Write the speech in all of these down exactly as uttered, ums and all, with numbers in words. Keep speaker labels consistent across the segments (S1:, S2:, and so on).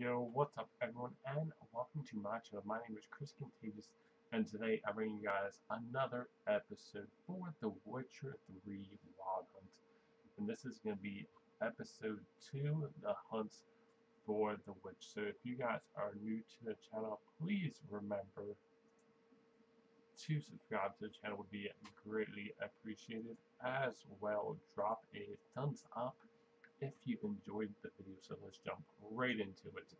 S1: Yo, what's up everyone, and welcome to my channel. My name is Chris Contagious, and today I'm bringing you guys another episode for The Witcher three Wild Hunt. And this is going to be episode two, The Hunt for the Witch. So if you guys are new to the channel, please remember to subscribe to the channel, would be greatly appreciated. As well, drop a thumbs up if you enjoyed the video. So let's jump right into it.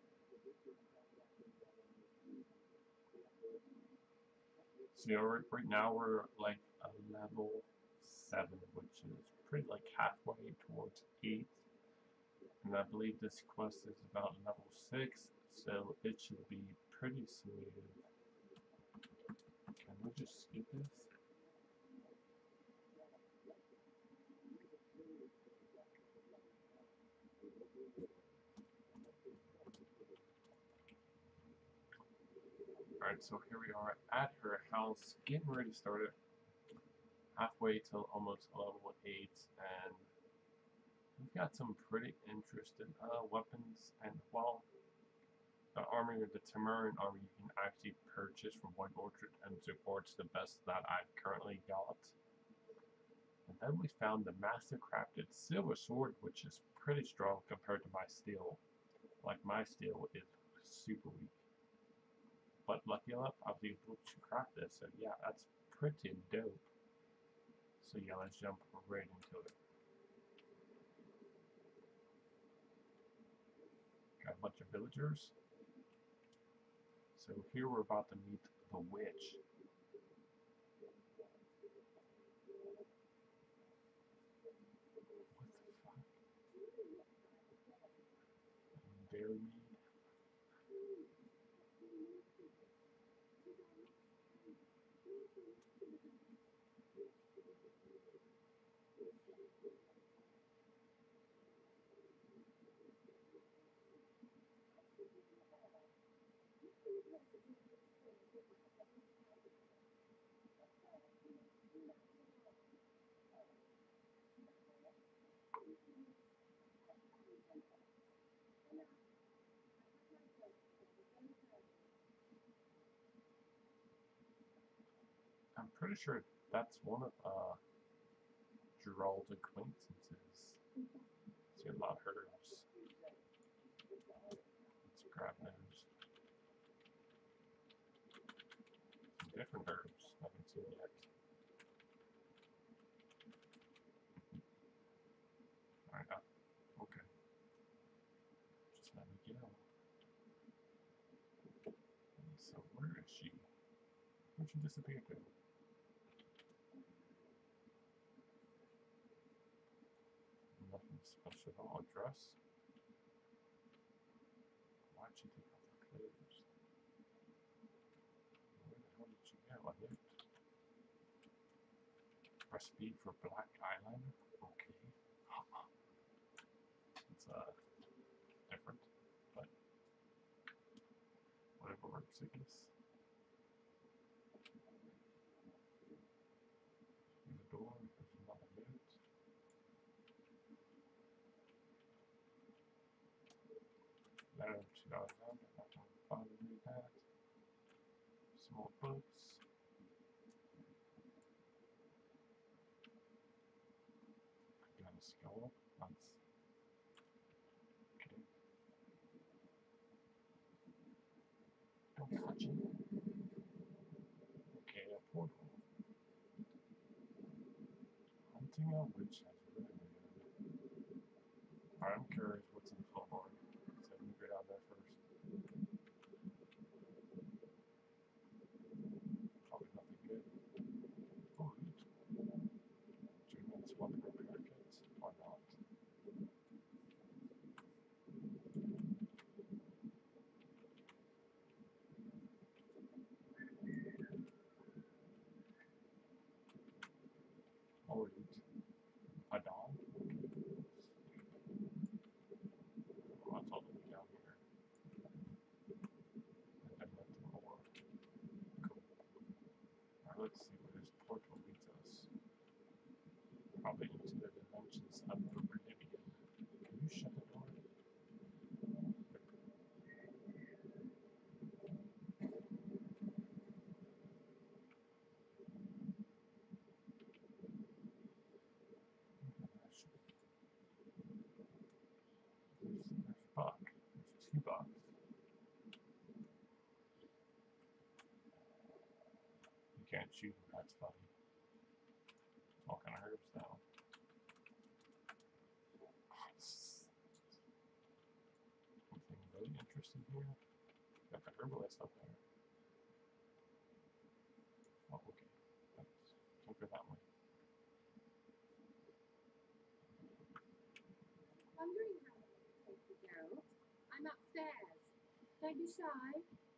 S1: So you know, right, right now we're like a level seven, which is pretty like halfway towards eight. And I believe this quest is about level six, so it should be pretty smooth. Can we just skip this? Alright, so here we are at her house, getting ready to start it. Halfway till almost level eight, and we've got some pretty interesting uh, weapons. And while the army, or the Temurian army, you can actually purchase from White Orchard, and so far it's the best that I've currently got. And then we found the master crafted silver sword, which is pretty strong compared to my steel. Like, my steel is super weak. But lucky enough, I was able to craft this, so yeah, that's pretty dope. So yeah, let's jump right into it. Got a bunch of villagers. So here we're about to meet the witch. What the fuck? Dairy mead. I'm pretty sure that's one of uh, Gerald's acquaintances. See a lot of herbs. Let's grab those. Some different herbs I haven't seen yet. Alright, uh, okay. Just let me go. So where is she? Where'd she disappear to? Nothing special at all. Dress? Why'd she take off her clothes? Where the hell did she go? I looked. Recipe for black eyeliner? Okay. It's uh different, but whatever works, I guess. Through the door, there's another note. Letter to Alexander, not to father read that. Some more books. I got a skull. That's okay. Don't touch it. Okay, a portal. Hunting a witch has really good. Alright, I'm curious what's in the floorboard. So let me go down there first. Probably nothing good. Oh, loot. Two minutes weapon repair kits. Why not? Oh, loot. A dog? Oh, that's all the way down here. And then nothing more. Cool. Alright, let's see where this portal leads us. Probably into the dimensions of the Rivian. Can you shut the door? you. That's funny. All kind of herbs now. Something really interesting here. Got the herbalist up there. Oh, okay. Let's can't go that way.
S2: Wondering how long it will take to go. I'm upstairs. Don't be shy.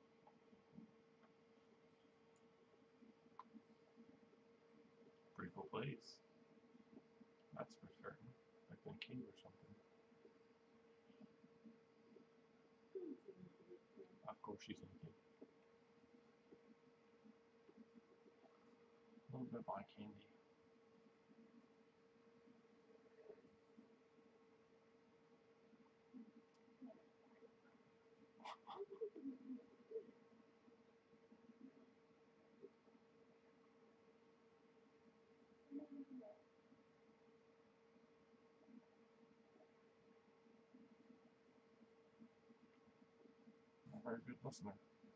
S1: Pretty cool place. That's for certain. Like in a cave or something. Of course she's in a cave. A little bit of eye candy. A very good listener.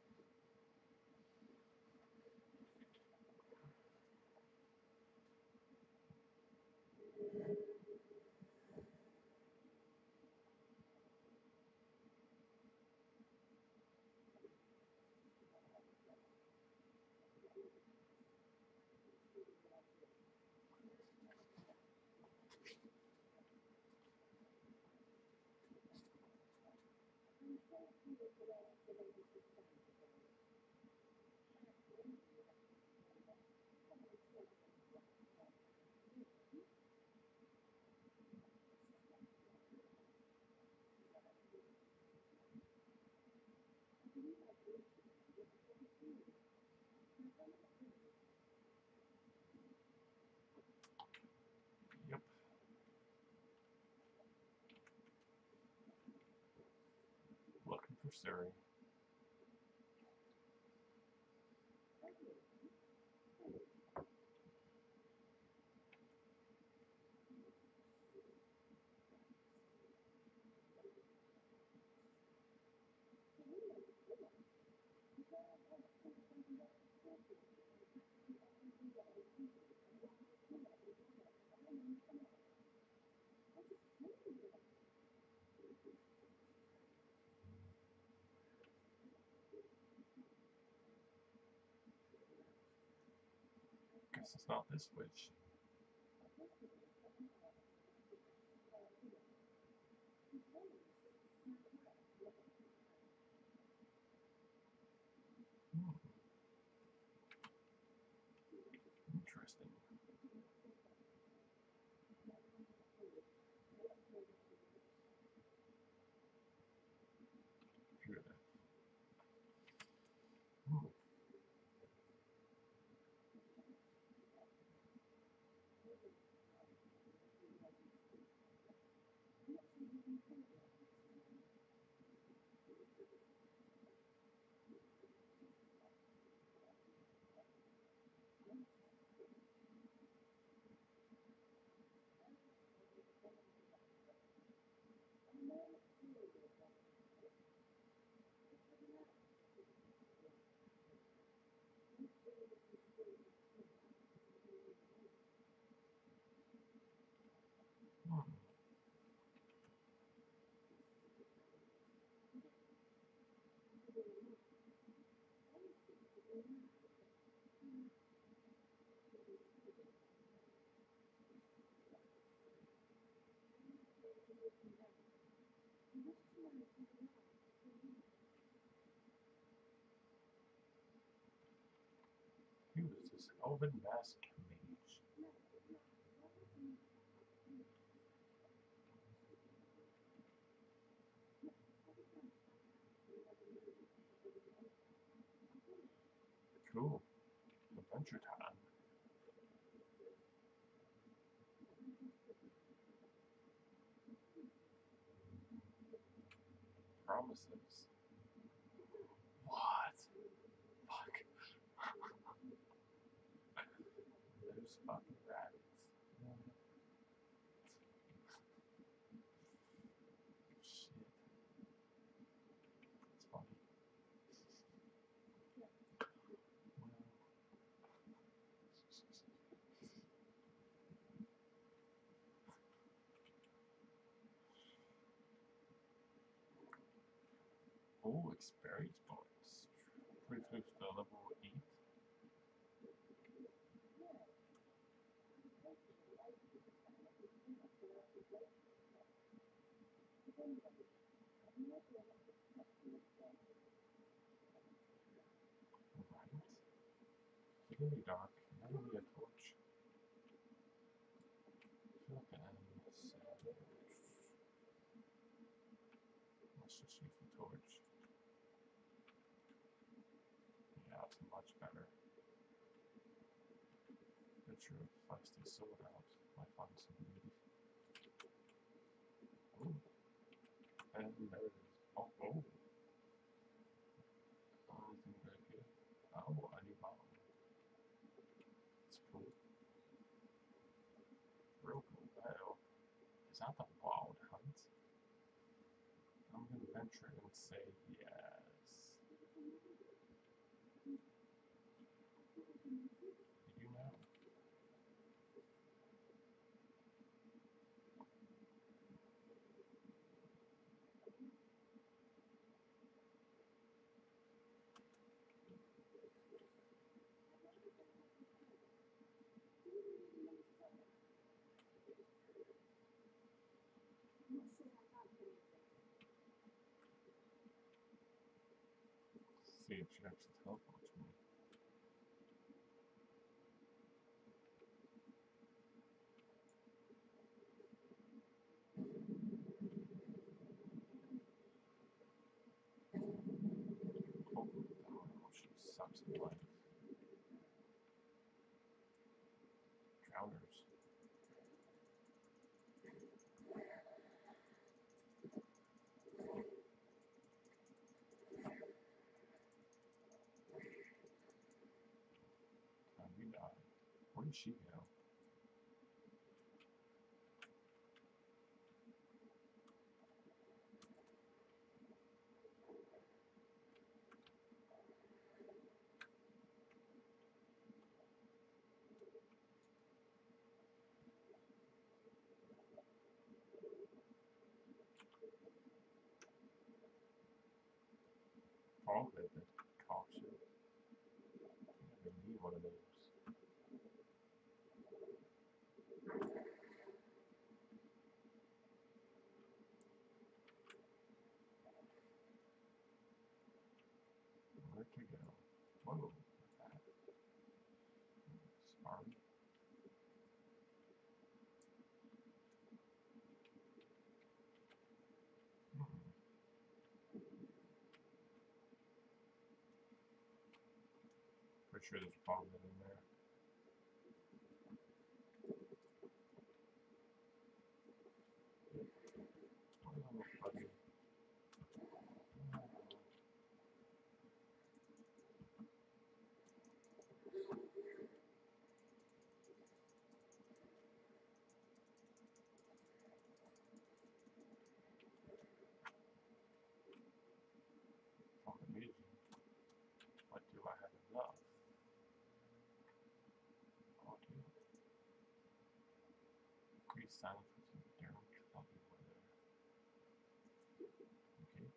S1: Yep. Looking for Siri. Guess it's not this witch. Hmm. Interesting. Here then. Hmm. Hmm. Who is this elven mask mage? Cool. Adventure time. Promises. What? Fuck. Those fucking rabbits. Shit. It's funny. Well, Oh, experience points. Pretty close to level eight. Right. It's gonna be dark. That will be a torch. I feel like an enemy is savage. Let's just use the torch. Yeah, it's much better. Get your feisty sword out. Might find some beauty. Ooh. And there it is. Oh, oh. Oh, anything very good. Oh, a new bomb. It's cool. Real cool. Oh. Is that the Wild Hunt? I'm gonna venture and say yes. Did you know? See if she actually teleports me. Oh, oh, she sucks at life. Drowners. Time we die. Where did she go? Probably the cops are. They need one of those. Where to go? Whoa. That. Sorry. Hmm. Pretty sure there's a bomb in there. Oh, buddy. Oh, amazing. What do I have enough? Oh, dude. Increase sound for some during foggy weather. Okay.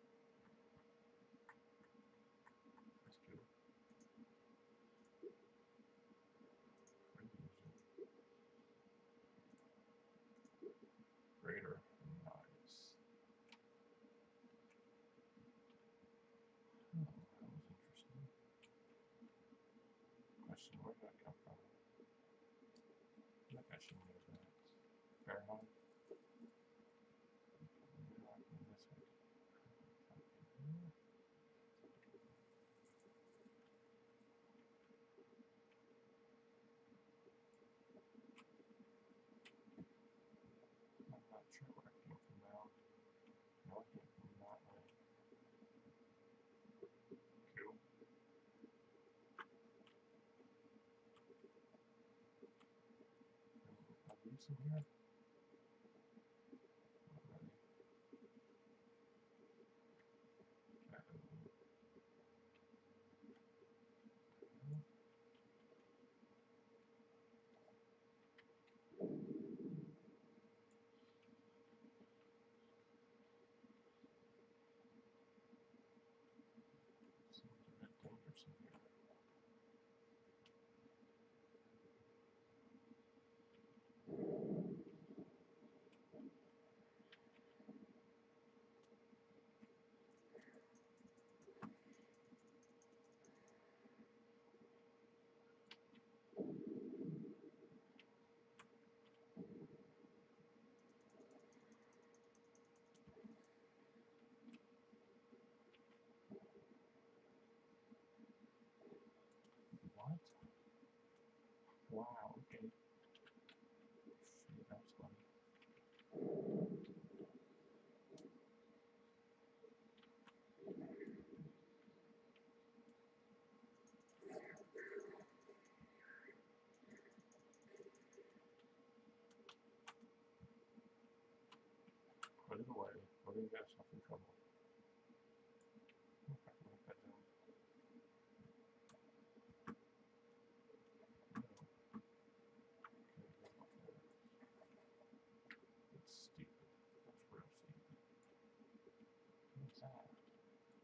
S1: That's good. Greater. Nice. Oh, that was interesting. Question, where did that come from? I feel like I should know that. Fahrenheit? Maybe I can this way. I'm not sure where I came from now. No, I came from that way. Cool. Are these in here? Not really.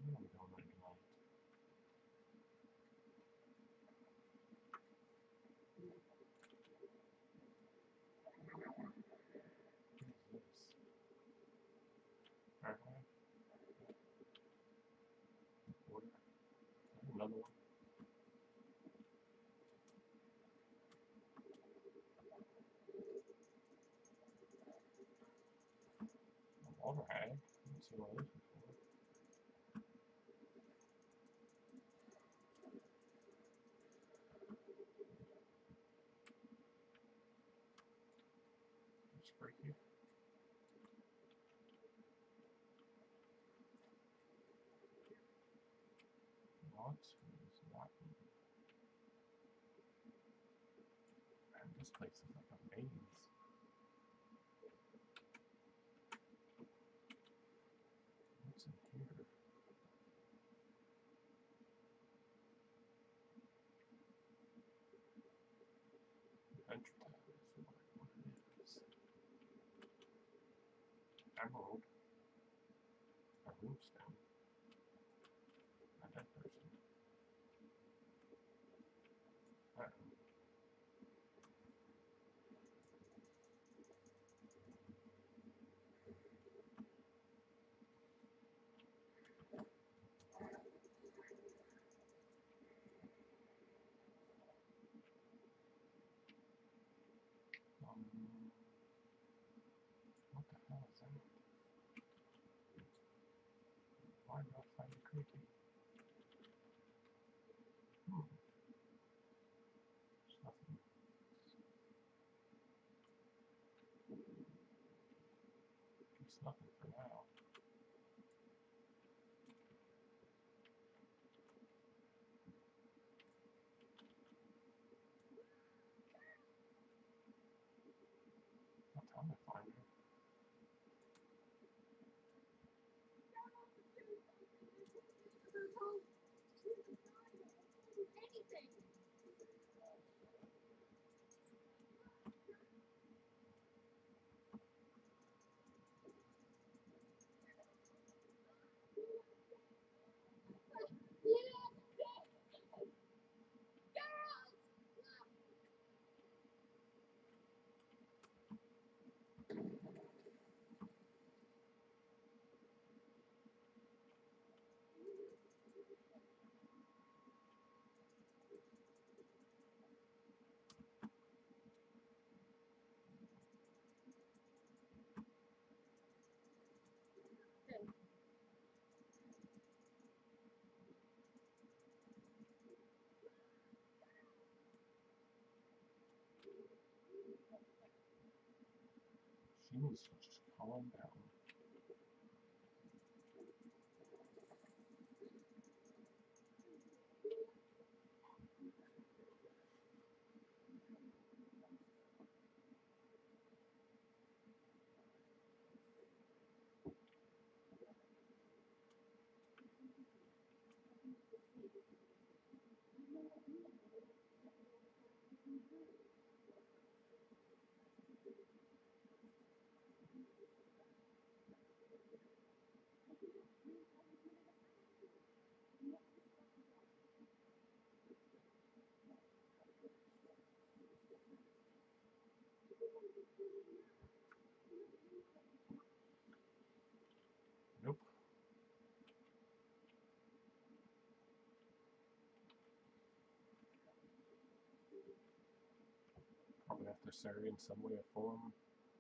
S1: Where are we going right now? What is this? Alright. Order. Another one. Alright. Let's see what this is for. It's right here. What is that? Man, this place is like a maze. What's in here? Adventure tab is what what it is. Emerald. A runestone. A dead person. Uh-oh. Um, what the hell is that? Why do I find it creepy? Hmm. There's nothing. There's nothing for now. What time I find it?
S2: Anything.
S1: She needs to just calm down. Nope. Probably necessary in some way or form.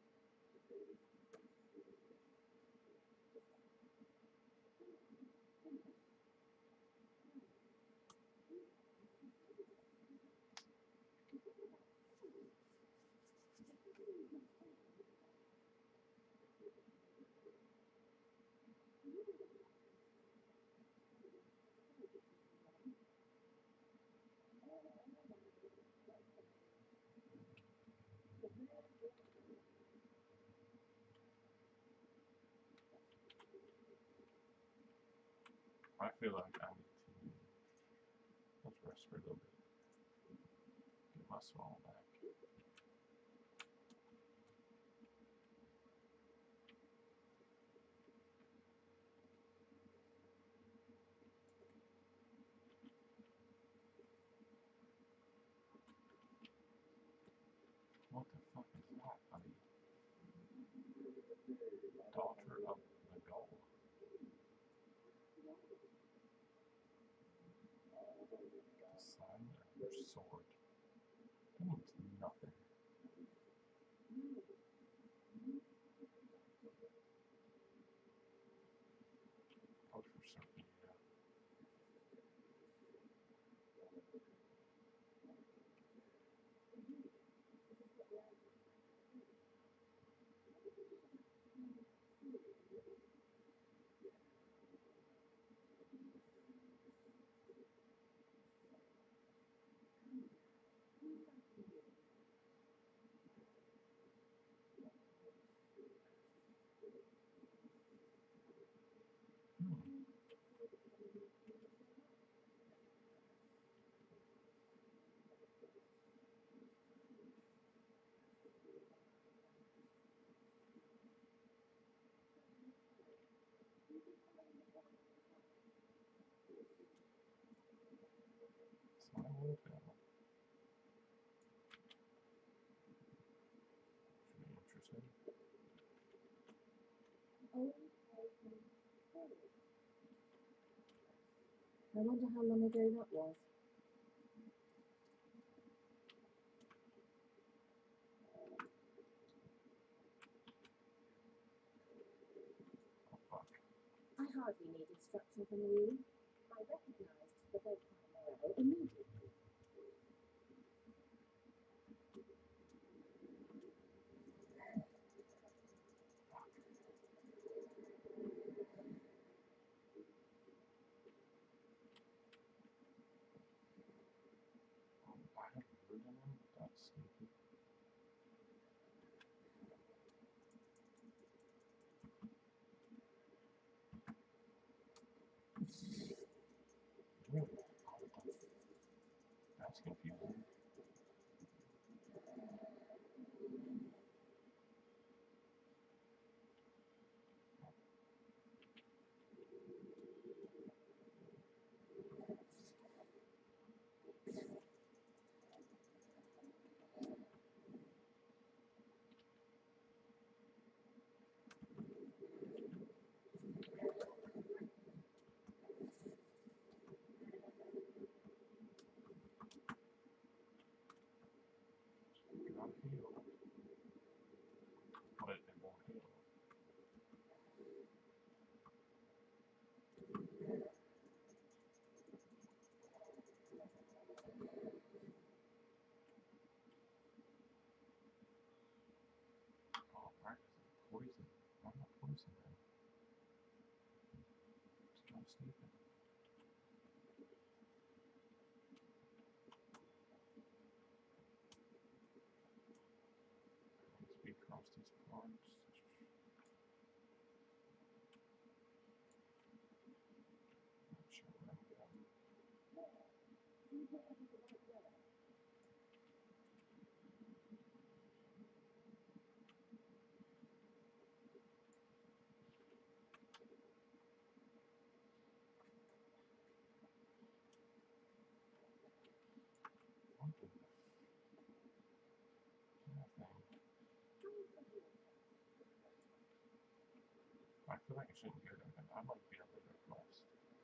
S1: I feel like I need to let's rest for a little bit. Get my small back. Daughter of the Gull. Sign of your sword. That means nothing. Oh, for Sophia. Hmm. Sign will fail. Should be interesting.
S3: I wonder how long ago that was.
S1: Oh fuck.
S3: I hardly need instruction from you. I recognised the vampire arrow immediately.
S1: Oh, I have heard of him. That's sneaky. Really? That's confusing. Not heal. But it won't heal. Oh, practicing poison. Why not poison then? It's kind of sneaky. Let's be across these parts. Not sure where I'm going. What the f- that thing? I feel like I shouldn't go there, but I might be able to go across.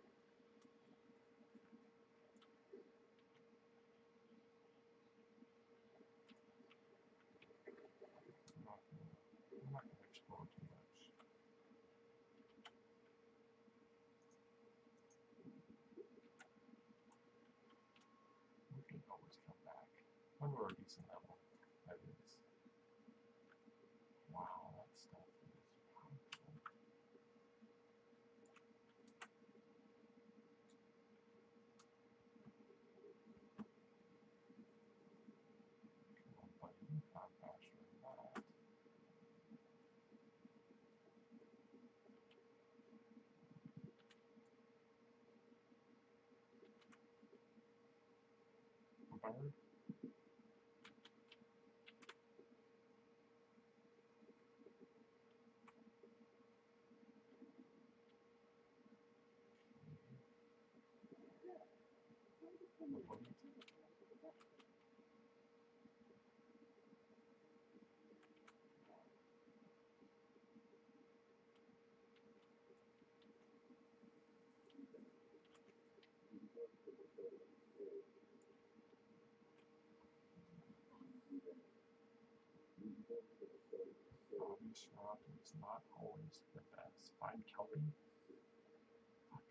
S1: I'm not gonna, I'm not gonna explore too much. We can always come back. When we're a decent level, that is. Wow, that stuff is powerful. Come on, buddy. I'm faster than that. Bird? What was it? Bobby Schrock is not always the best. Find Kelpie? Fuck.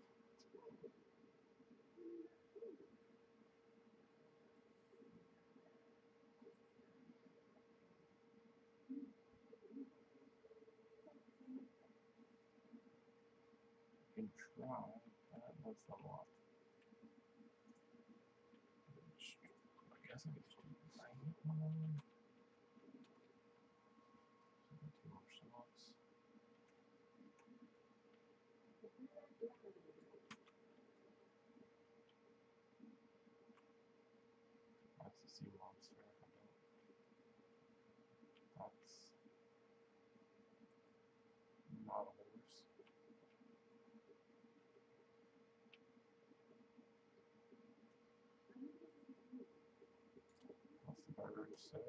S1: You can try. That looks level up. I guess I could just do nine. Two more shots. That's the sea monster. I don't. That's not a horse. What's the bird say?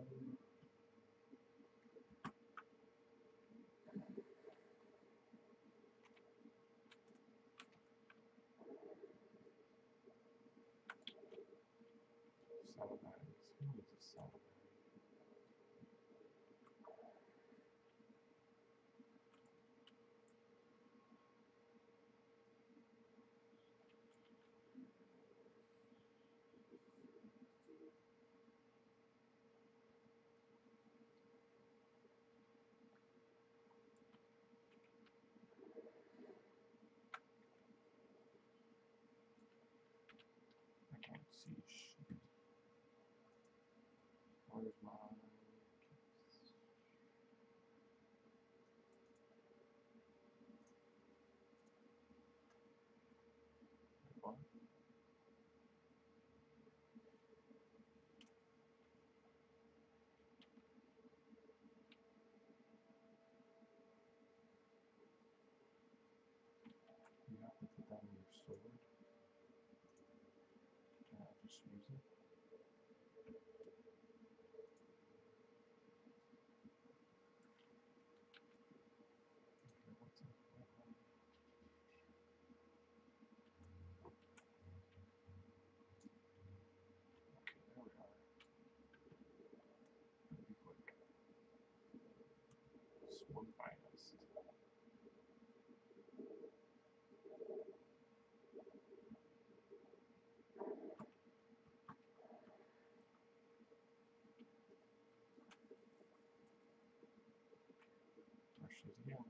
S1: Saddlebags. Who needs a saddlebag? I can't see shit. Where's my what? You have to put that in your sword. Can I just use it? Okay, what's up? Okay, there we are. Gotta be quick. Swim finest. There she is again.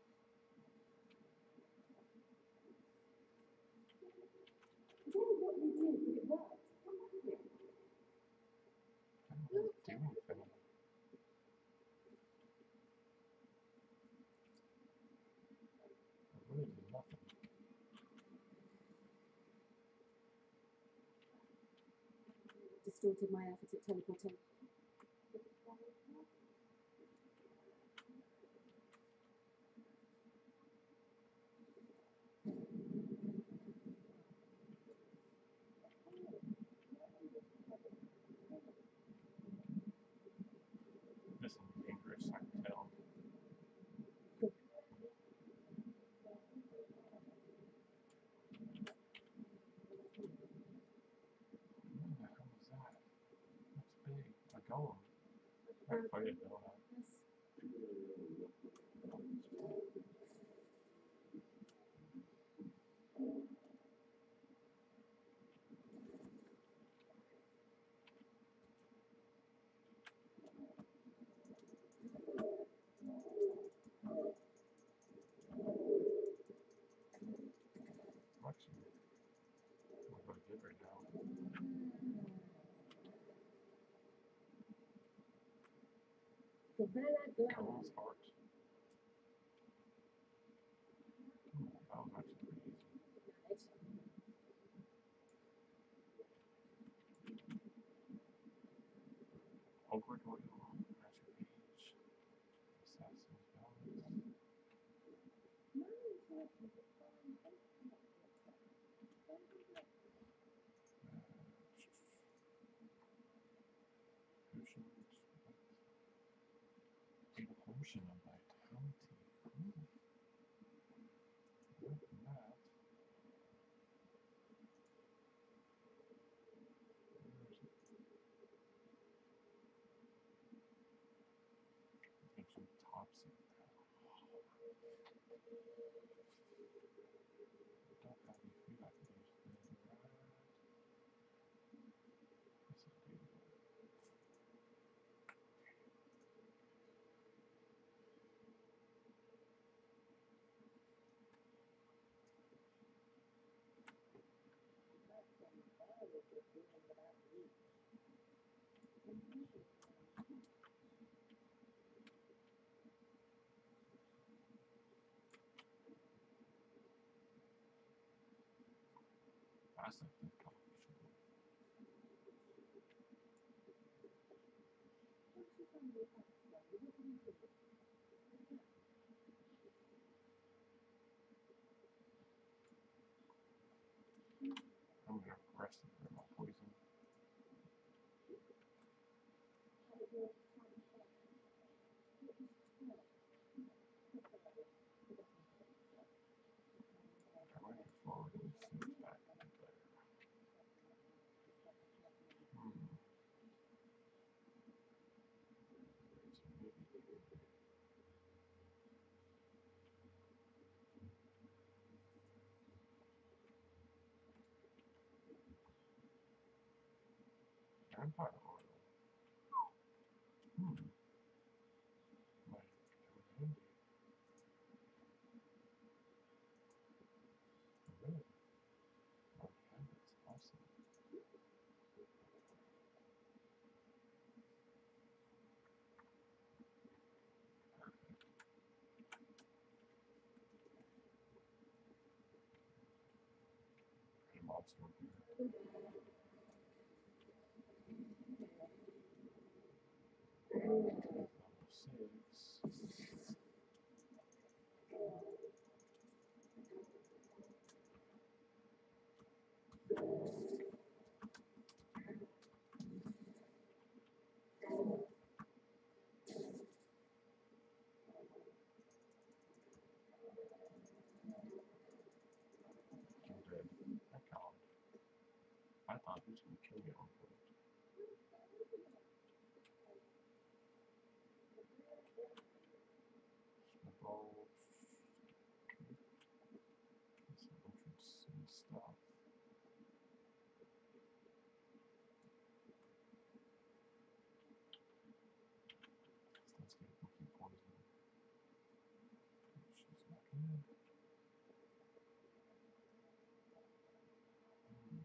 S3: I don't know what you did, but it worked. Come back here.
S1: I don't really do anything. I really did nothing.
S3: Distorted my efforts at teleportation.
S1: This is dangerous, I can tell. What the hell is that? That's big. A golem. I can fight it though. Huh? I'm actually not really good right now. Golem's heart. Hmm, that was actually pretty easy. Ogre Royal, Master Page, Assassin's Balance. Potion, potion of vitality. Ooh. More than that. see what that. Don't have any food I can use then, right? Yes, I do.
S3: That's some very good feeling about you. And usually, um,
S1: That's like the accomplishment.
S3: once you find your path, then what do you do?
S1: I'm gonna rest it for my poison.
S3: How did your time go? What was twelve? Preferably, forgetting to get yourself.
S1: I'm gonna go forward and switch back there. Hmm. There's maybe here. Vampire oil. Hmm. Might come in handy. Really? Oh, yeah, that's awesome. Perfect. There's a monster up here. Level six. I'm dead. I can't. I thought he was gonna kill me at one point. Snowballs. Some interesting stuff. Let's get a cookie poison. She's not good. Hmm.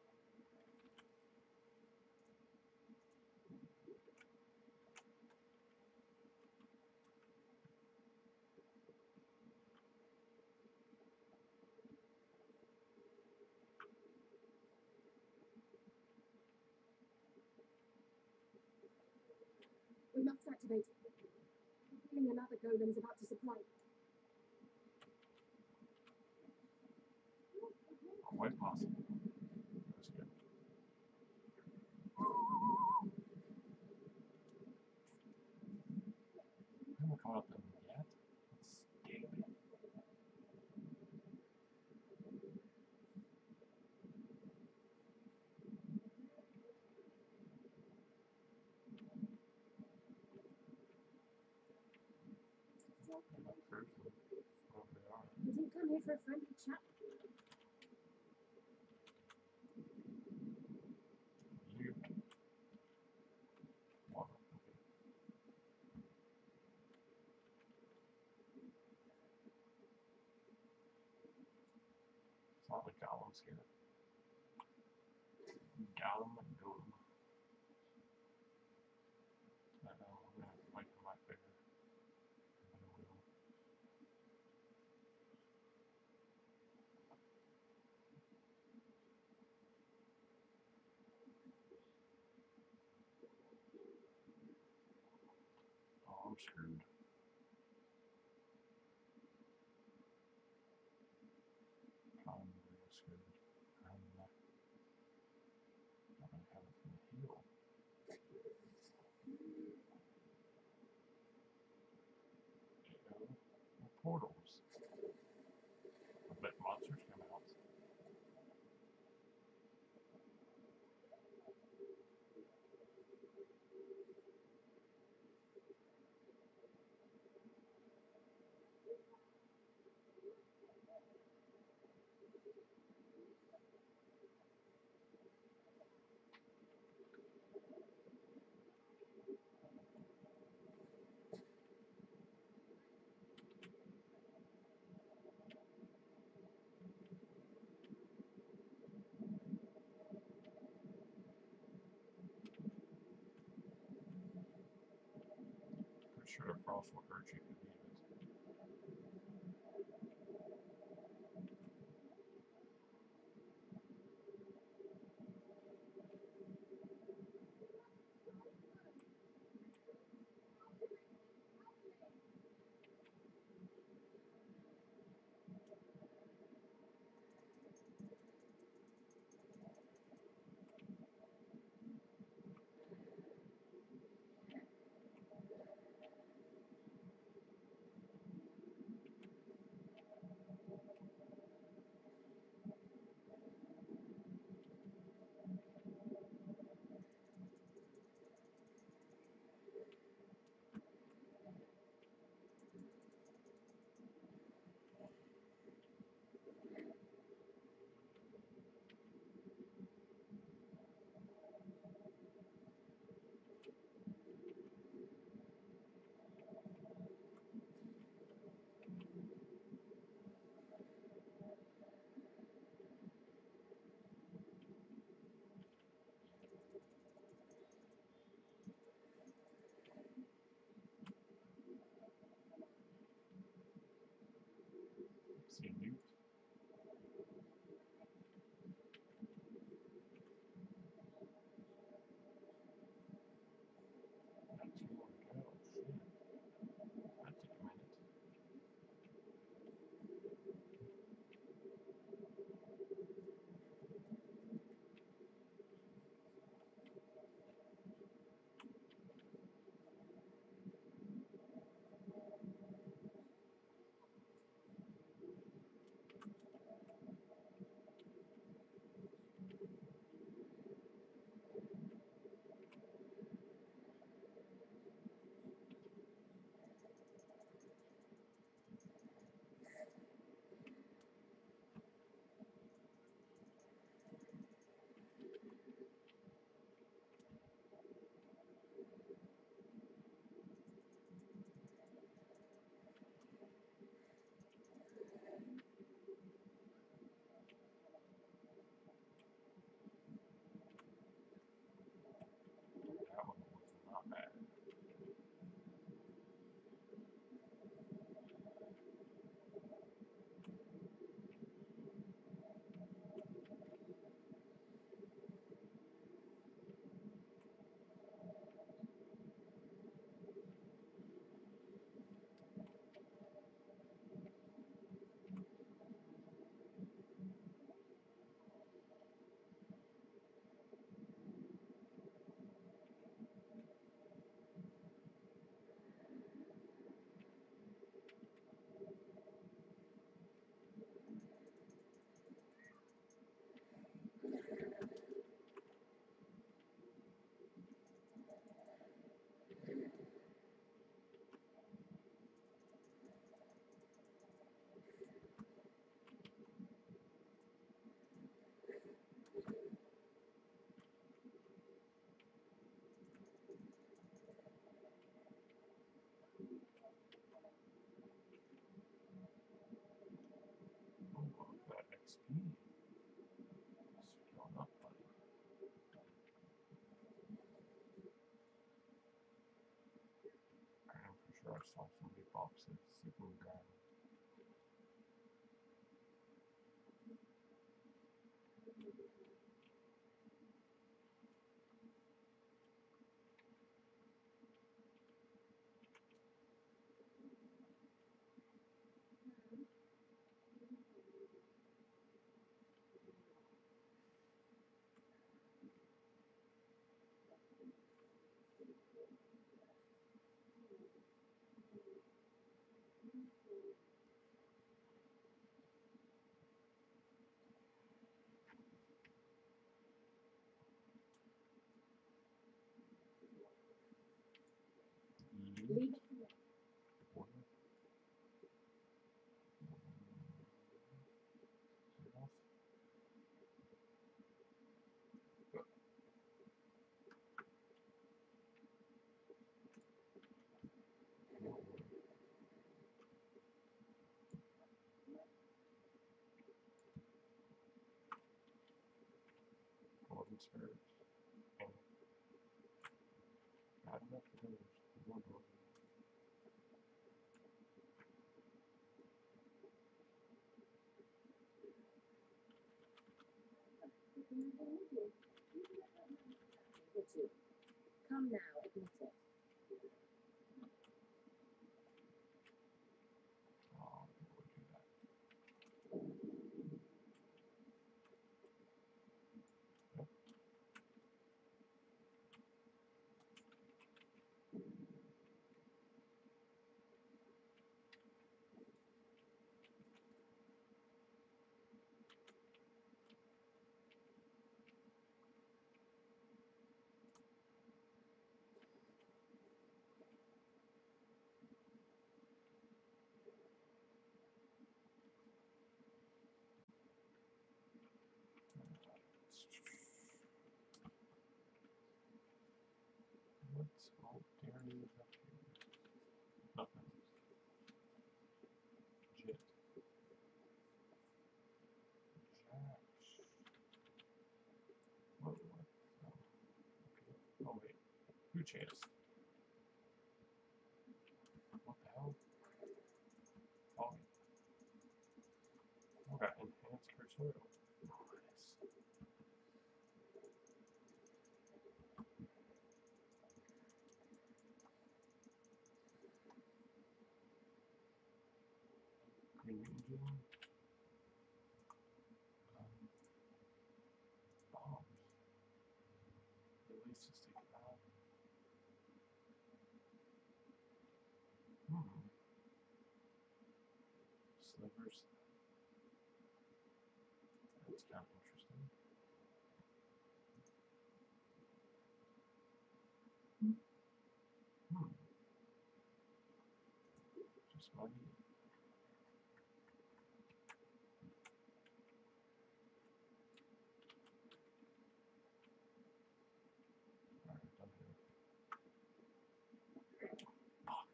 S2: We must activate it. I'm feeling another golem's about to surprise.
S1: Quite possible. That's good. I haven't caught up to them yet. Let's dig. I'm not certain what they are.
S2: You didn't come here for a friendly chat.
S1: You. Water. Okay. It's not like golems here. Golem and golem. I know, I'm gonna have to fight for my fair. But I will. Oh, I'm screwed. I'm real screwed. I'm not, not gonna have it from the heal. Ew. Well, portals. I bet monsters come out. sure if Frost will hurt you if you leave it. See Newt. Not too long ago. Shit. That took a minute. That one was not bad. Oh, look at that X P. It's going up, buddy. I'm for sure I saw some big boxes you can grab. Loot.
S3: Leave it here.
S1: What? Enough? Good. No way. Golden spirits. And bad enough for those. More golden.
S2: Would you? Come now, admit it.
S1: Oh, I would do that. Yep. What's all dairy is up here? Nothing. Jit. Jack. What? What? Oh, okay. Oh wait. Who chased? What the hell? Oh. Oh, got enhanced cursor. Nice. Green engine. Um, bombs. At least just take it out. Hmm. Slivers. That's kind of interesting. Hmm. Just money. Alright, done here. Fuck.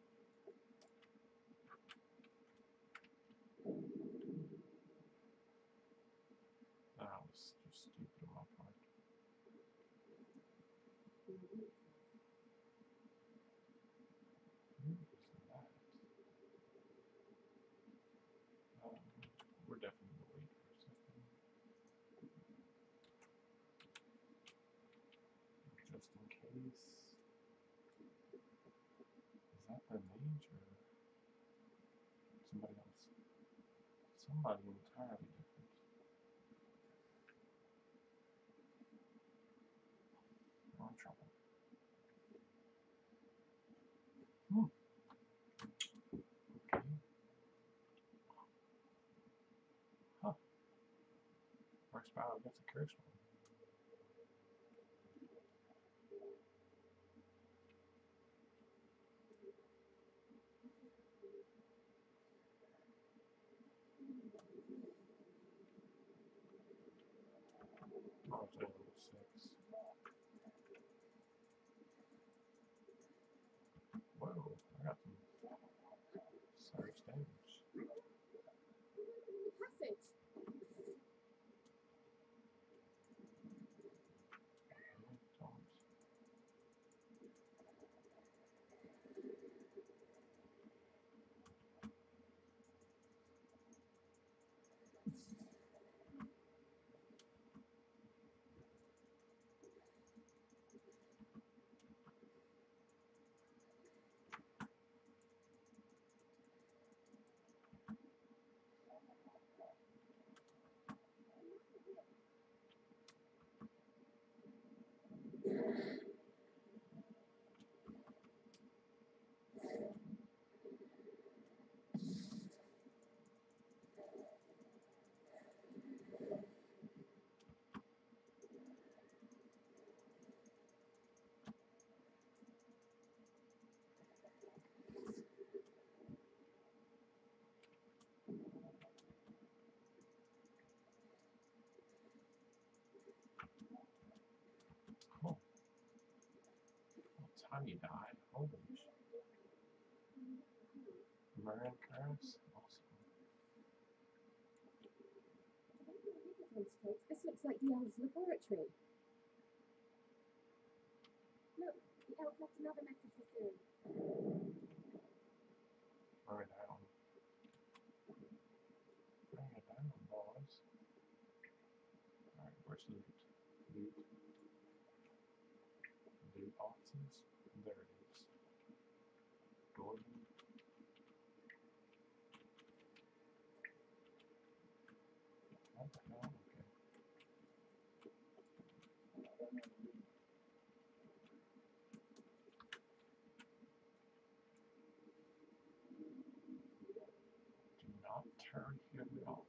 S1: That was just stupid on my part. Who is that? Um, we're definitely gonna wait for a second. Just in case. Is that the mage or somebody else? Somebody entirely different. We're in trouble. Hmm. Okay. Huh. First battle against a cursed one. Oh, it's level six. Whoa, I got some serious damage.
S2: Passage.
S1: Okay, Jones. Oh, tiny die. Holy shit. Marin currents? Awesome.
S2: This looks like the elf's laboratory. Look, the elf left another message for Siri.
S1: Bring it down. Bring it down, boys. Alright, Where's loot? Loot. Loot boxes? There it is. Gordon. What the hell? Okay. Do not turn here at all.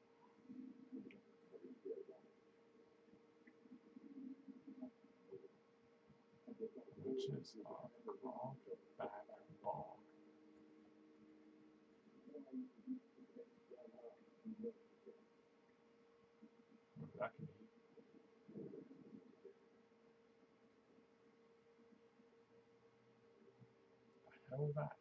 S1: Witches of Grog Back Bog. Whatever that can be. The hell is that?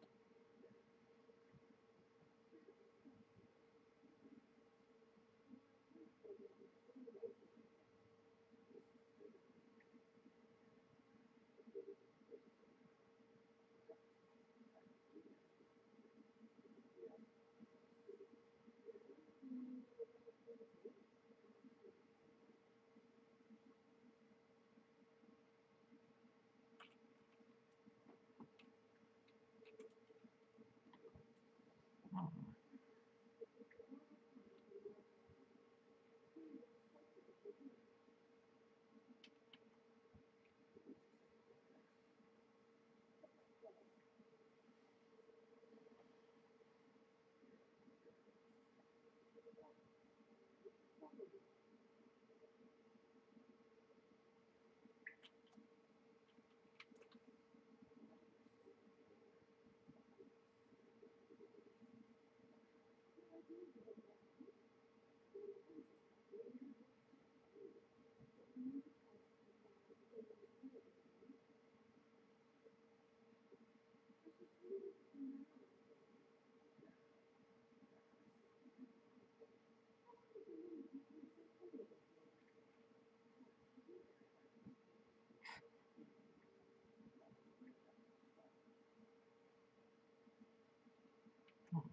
S1: Hmm. Hmm.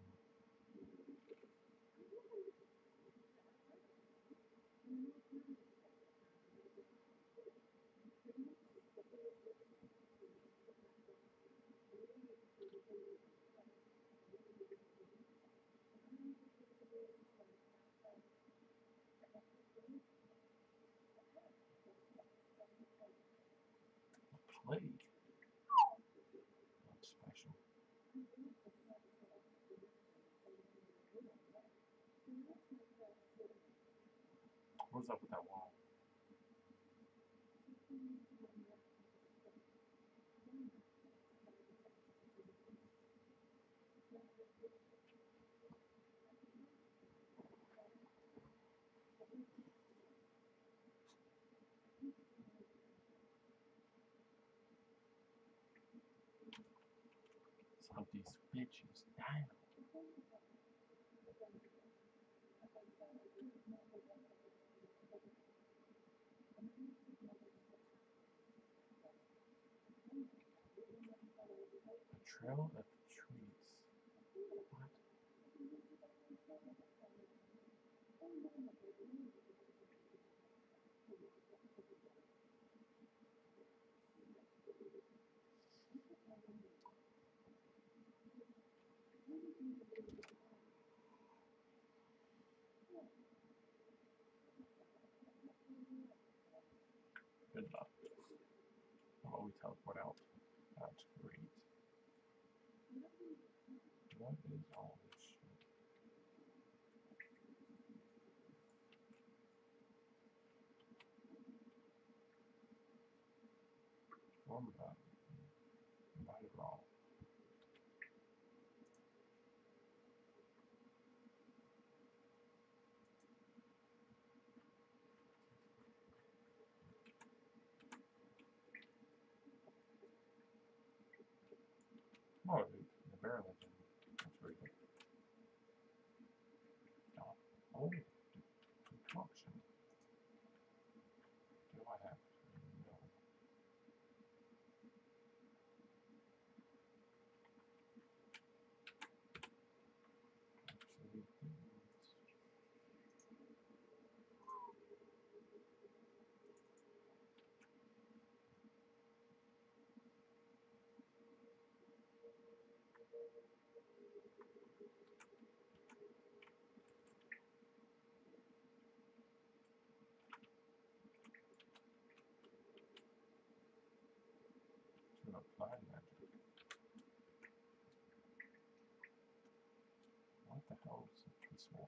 S1: Plague. Not special. What's up with that wall? Let's hunt these bitches down. A trail of trees. What? Good luck. Oh, we teleport out. That's great. What is all this shit? Form about invite it all. Oh, the, the bear legend. That's very good. Oh, oh, concoction. Do I have? No. Actually, didn't. Oh, it's too small.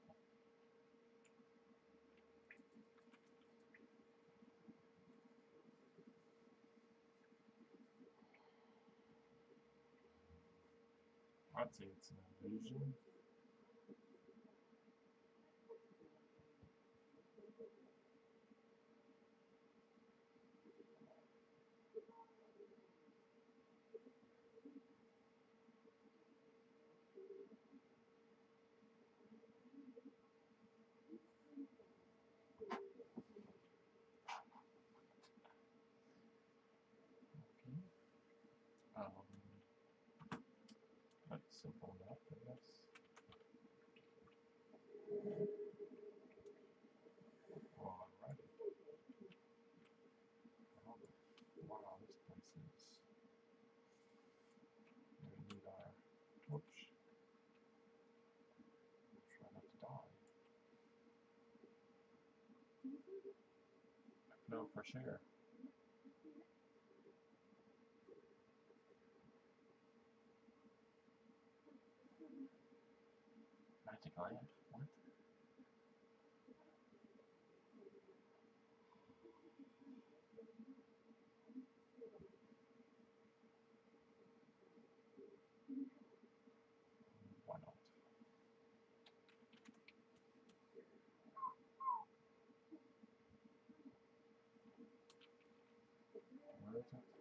S1: I'd say it's an illusion. Okay. Um, that's simple enough, I guess. Alrighty. Oh, wow, this place is. We need our torch. We'll try not to die. No, for sure. Magic lamp? What? Why not? Where is it?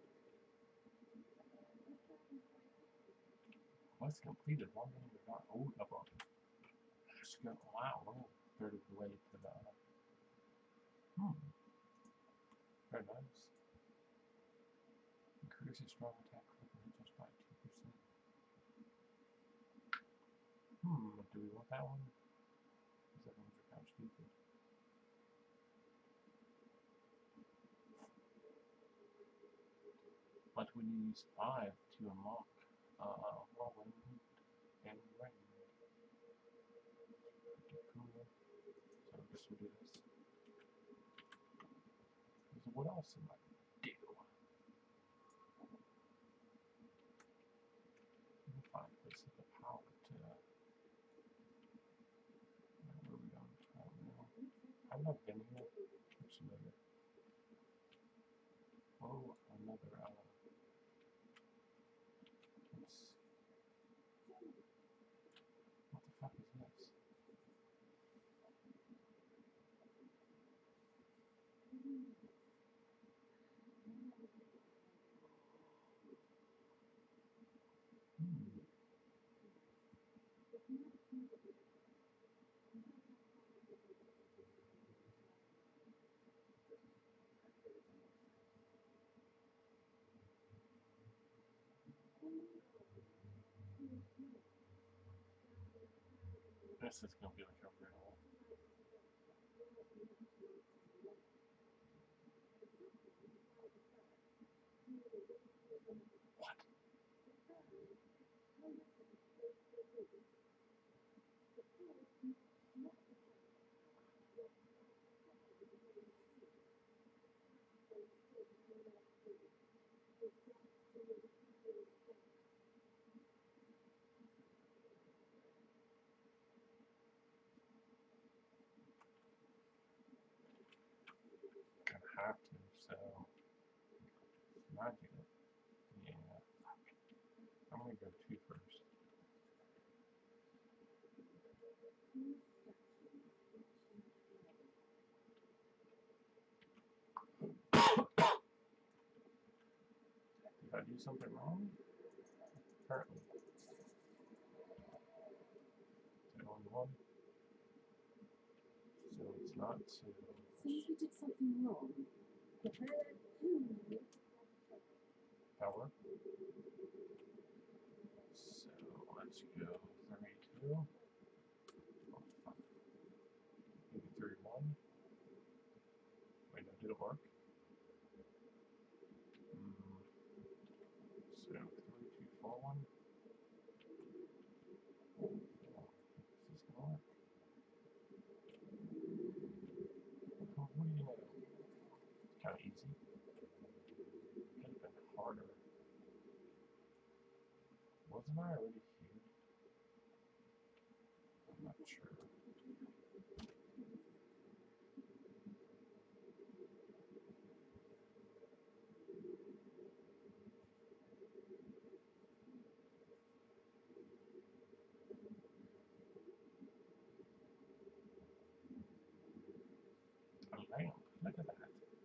S1: Quest completed. One minute of dark. Oh, no problem. Let's go. Wow, we're a third of the way to the. Hmm. Very nice. Increases strong attack weapon just by two percent. Hmm, do we want that one? Is that one's kind of stupid? But we need use five to unlock uh, Whirlwind and Rain. Pretty cool. So I guess we'll do this. So what else am I going to do? Let me find a place with the power to. Where are we going? I don't know. I've not been here. What's another? Oh, another. Uh, what's, what the fuck is this? Hmm. This is gonna be like a riddle. What? Gonna have to, so magic it. Yeah. I'm gonna go two first. Did I do something wrong? Apparently. Is it only one? So it's not two.
S2: Seems we did something wrong.
S1: Power. So let's go three, two. Oh, fuck. Maybe three, one. Wait, no, did it work? Mm. So three, two, four, one. Oh, is this gonna work? Oh, what do you know? It's kind of easy. Could have been harder. Wasn't I already here? I'm not lamp. Look at that.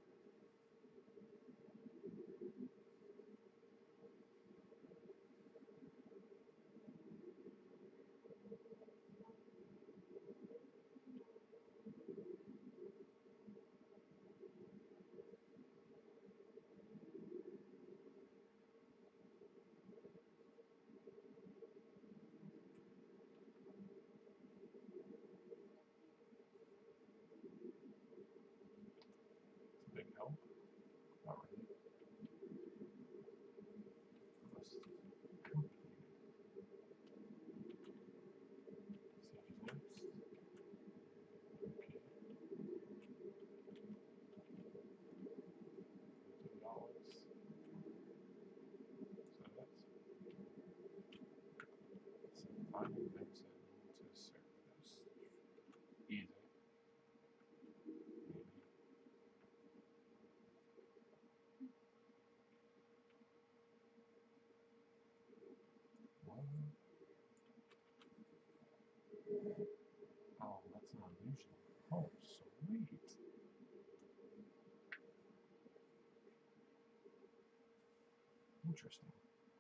S1: It's a big help. Not really. Quest completed. Save notes. Okay. Fifty dollars. So that's so finding Vincent to surface. Easy. Maybe. What? Oh, that's an illusion. Oh, sweet. Interesting.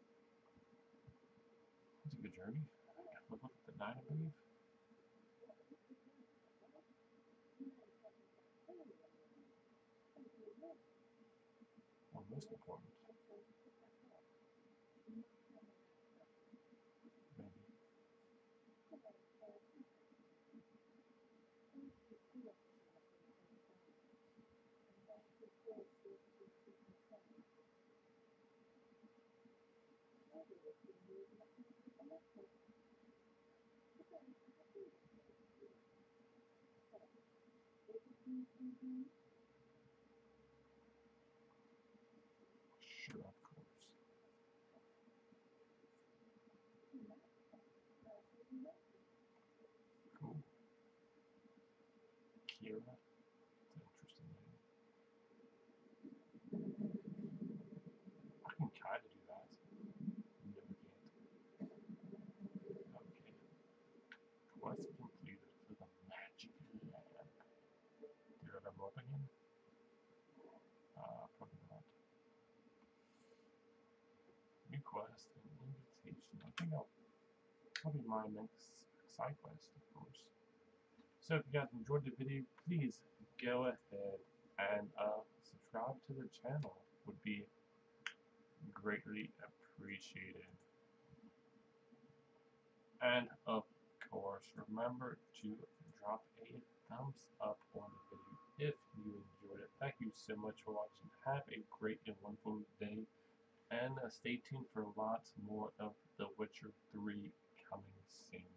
S1: That's a good journey. Look at the night, I believe. Well, most important. Maybe. Sure, of course. Cool. Kira. That's an interesting name. I can kind of do that. No, I can't. Okay. Quest completed for the magic lamp. Did I level up again? Uh, probably not. New quest and invitation. I think I'll probably my next side quest, of course. So if you guys enjoyed the video, please go ahead and uh, subscribe to the channel. Would be greatly appreciated. And of course, remember to drop a thumbs up on the video if you enjoyed it. Thank you so much for watching. Have a great and wonderful day. And uh, stay tuned for lots more of The Witcher three coming soon.